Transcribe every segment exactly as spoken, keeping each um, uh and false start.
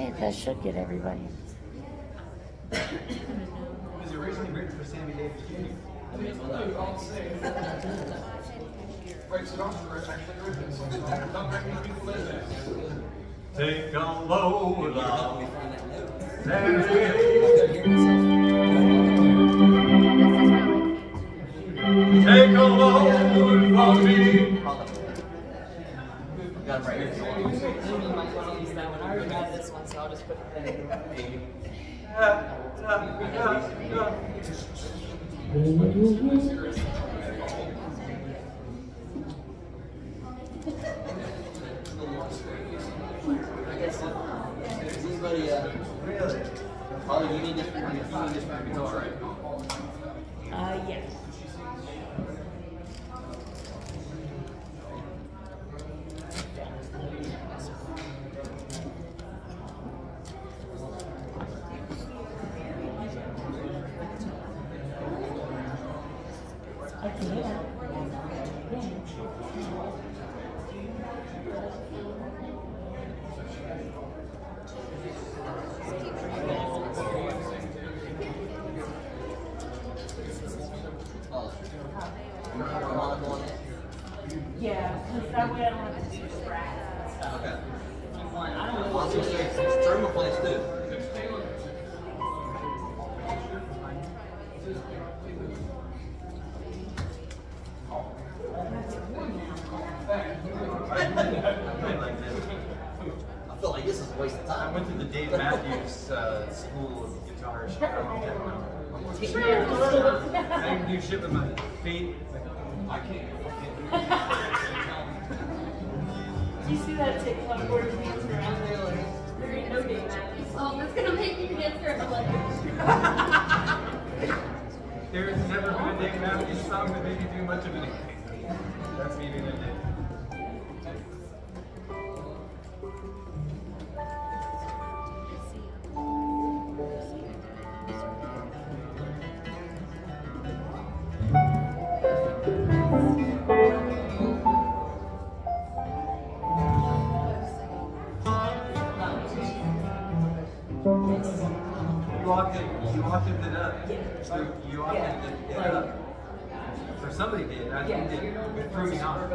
Okay, that should get everybody. It was originally written for Sammy Davis Junior Wait, so don't actually written, so don't make these people live there. Take a load off. Take a load from me. Got it right here. Maybe my phone will use that one. I already got this one, so I'll just put it there. I guess uh, is anybody uh really? Oh, you need this for you need this for guitar, right? Uh, yeah. Yeah, because that way I don't have to do scratch. Okay. If you want, I don't know what to say. Thermal plates too. I feel like this is a waste of time. I went to the Dave Matthews uh, School of Guitar. Sure. I can do shit with my feet. I can't. Do you see that TikTok where it's dancing around there like, there ain't no Dave Matthews? Oh, that's gonna make me dance around like There's never been a Dave Matthews song that made me do much of anything. That's me being a dick. You walked it, you walked it up. So you walked it up. So somebody did, I think did. It threw me off.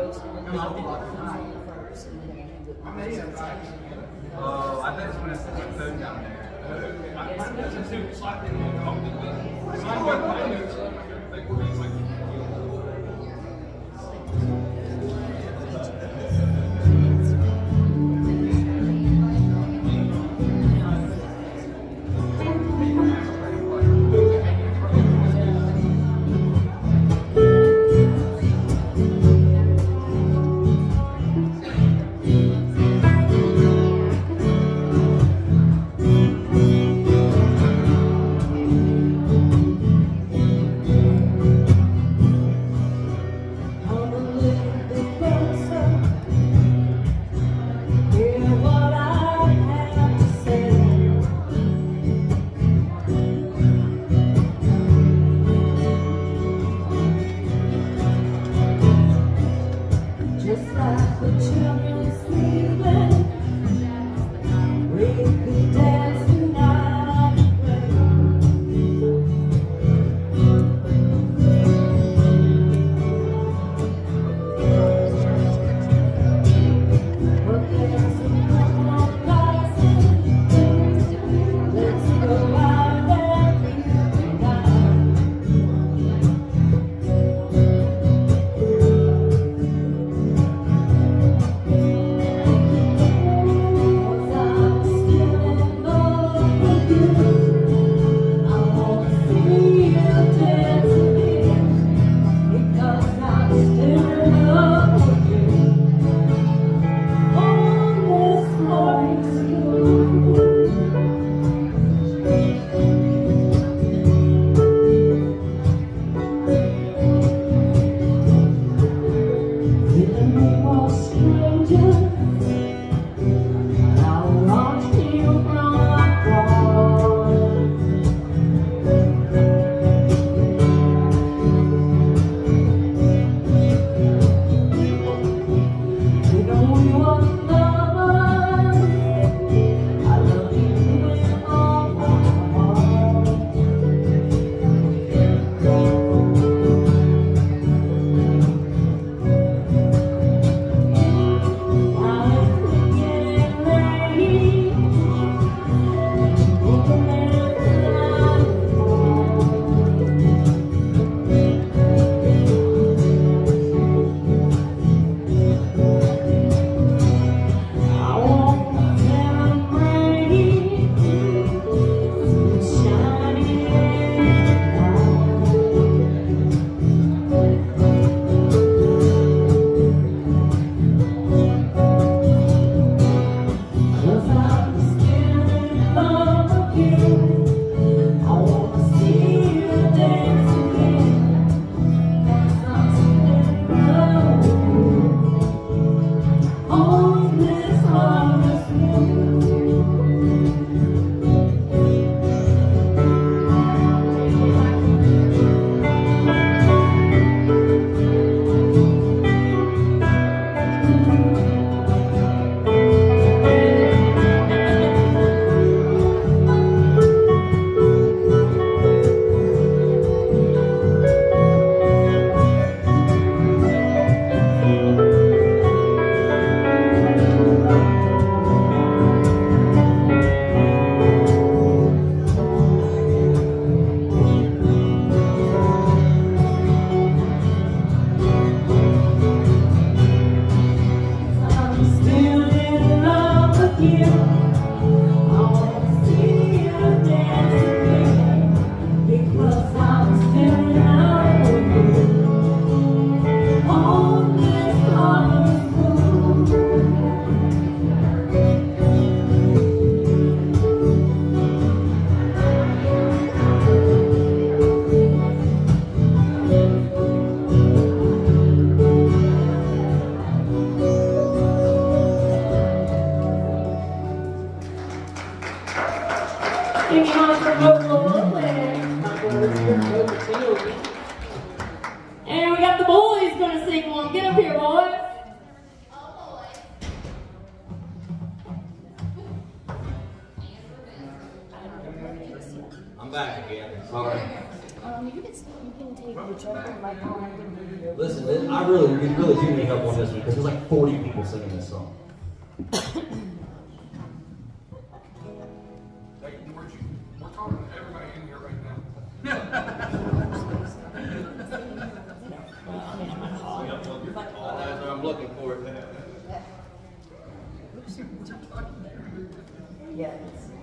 Oh, I bet it's when I set my phone down there. Give me Honce for Holloway. And we got the boys gonna sing one. Get up here, boys. I'm back again. All right. Um, you can, you can take whichever like on. Listen, it, I really, we really do need help on this one because there's like forty people singing this song. We're talking to everybody in here right now. That's what I'm looking for. Yeah.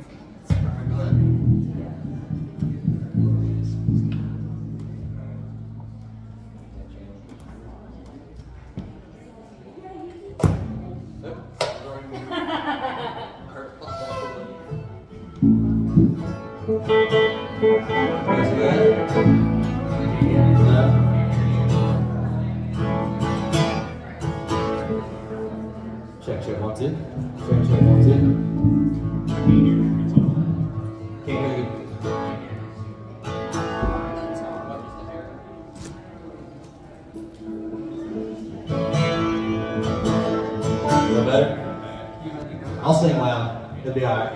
Check, check, one, two. Check, check, one, two. Can't hear you. Is that better? I'll sing loud. It'll be alright.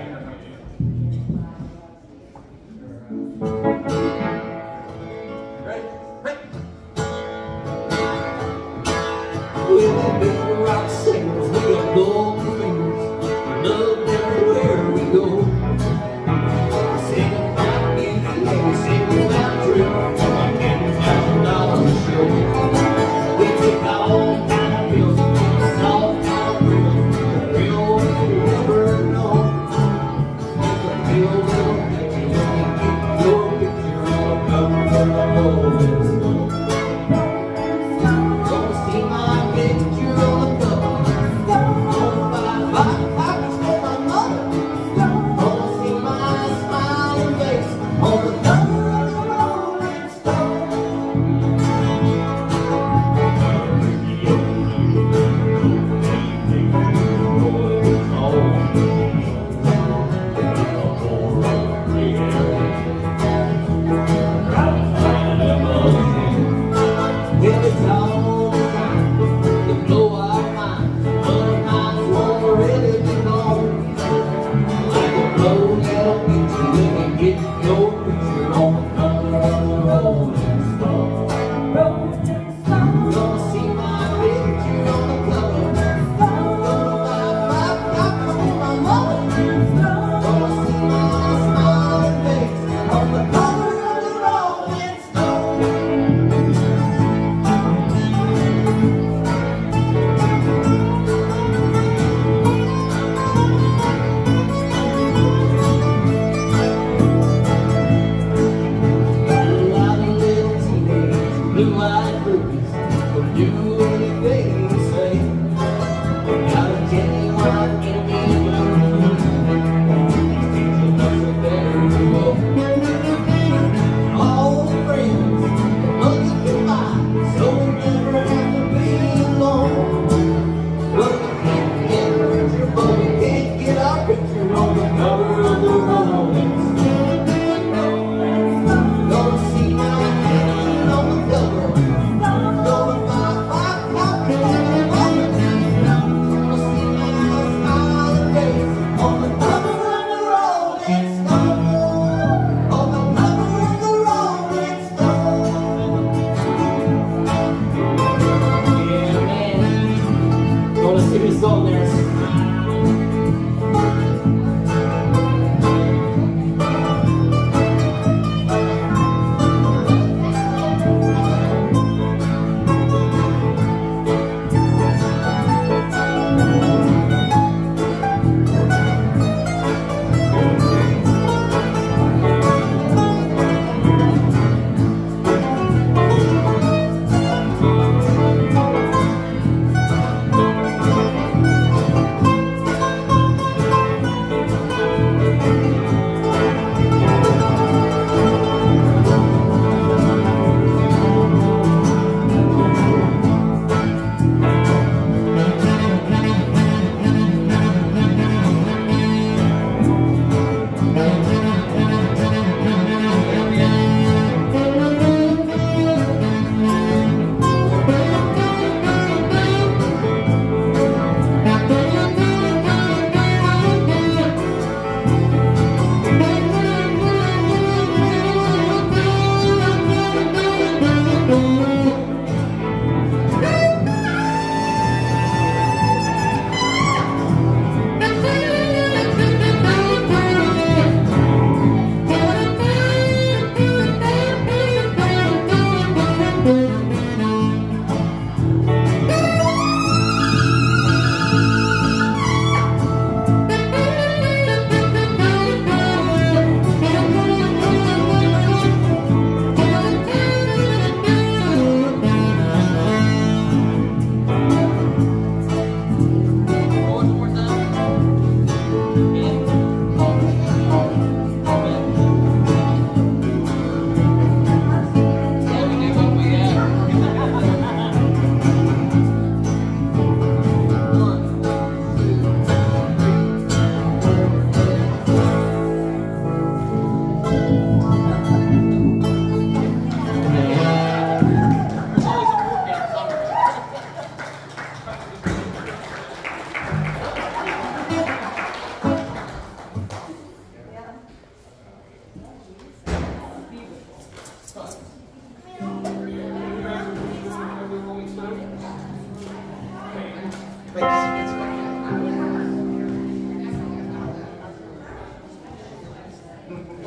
We've been rock singers, we got golden fingers, love everywhere we go. Sing about music, and we sing about trip, ten thousand dollars a show. We take our own kind of music, it's all kind of real, real ones you never know. It's a real little picture, when you get your picture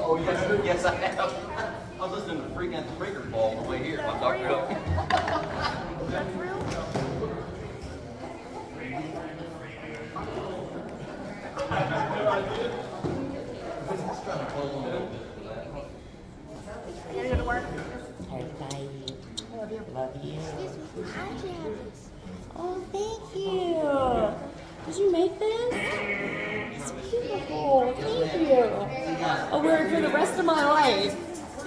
Oh, yes, yes, I have. I was listening to Freak and the Freaker Ball on the way here. My doctor helped me. You gotta go to work. Hey, bye. Love you. Love you. I Oh, thank you. Did you make this? It's beautiful. Thank you. I'll wear it for the rest of my life.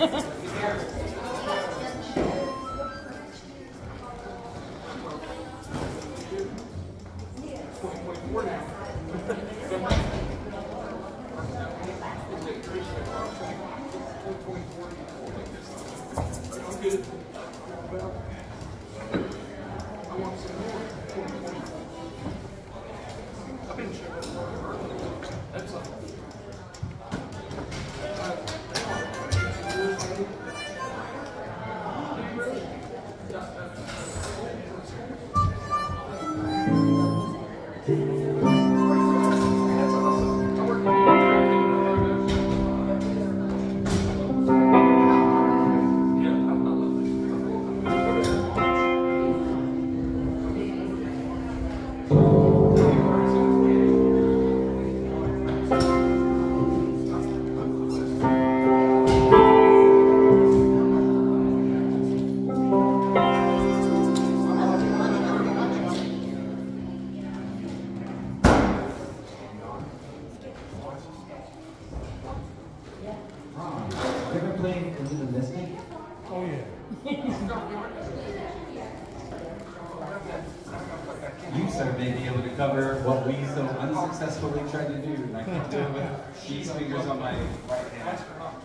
You, sir, may be able to cover what we so unsuccessfully tried to do, and I can do it with these fingers on my right hand.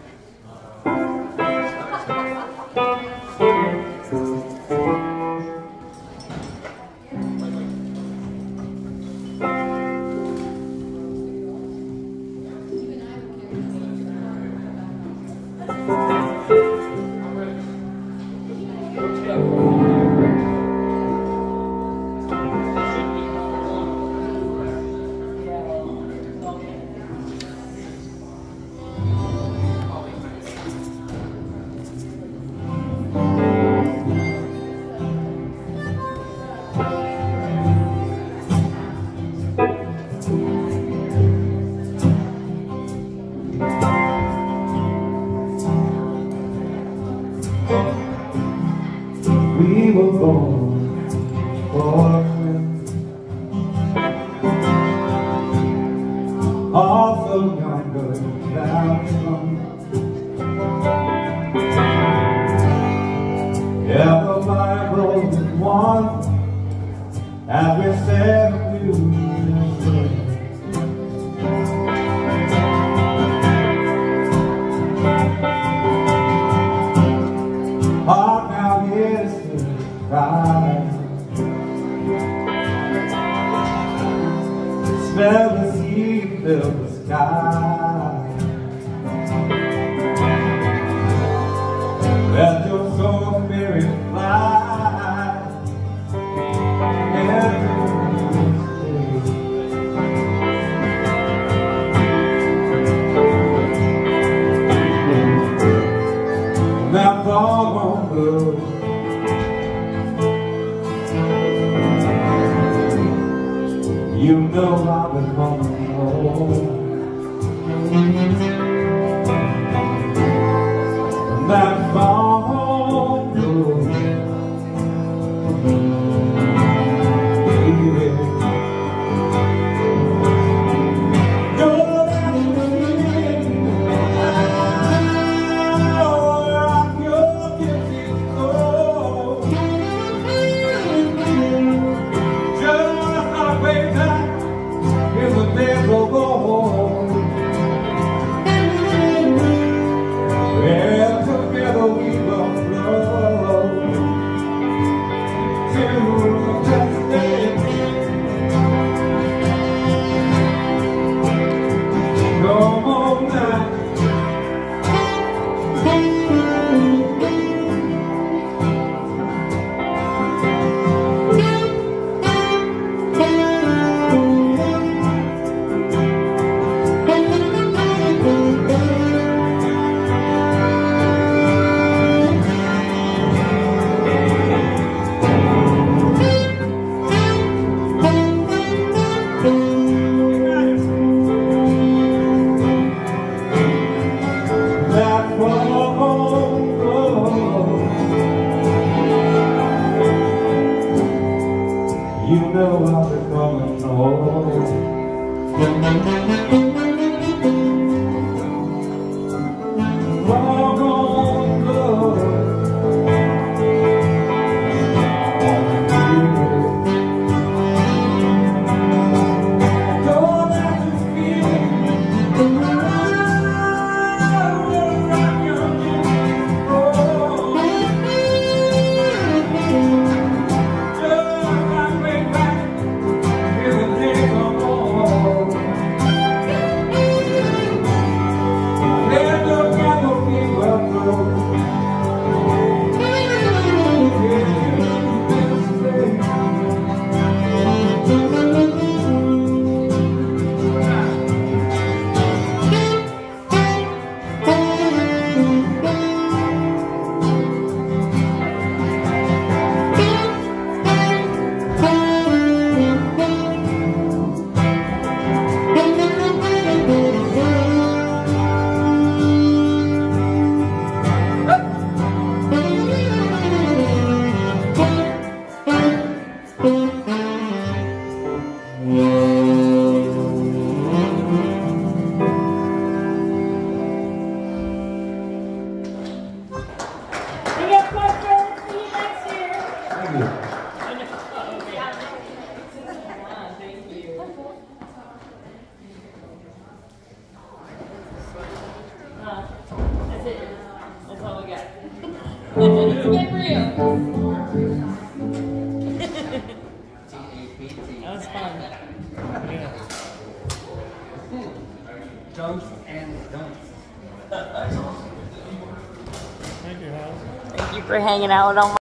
We were born for also younger without fun. Yeah, the Bible is one, as we said we would. Heart now is right. Smell the sea, fill the sky. Let your soul spirit fly. And that fog won't blow. You know I've been coming home. That fog won't blow. Just like way back in the days of old. Let's get real. That was fun. Yeah. Dunks and dunks. Thank you, Hal. Thank you for hanging out on my